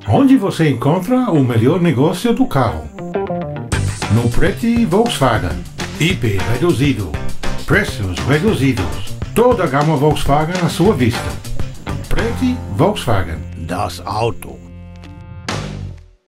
Onde você encontra o melhor negócio do carro? No Preti Volkswagen. IP reduzido. Preços reduzidos. Toda a gama Volkswagen à sua vista. Preti Volkswagen. Das Auto.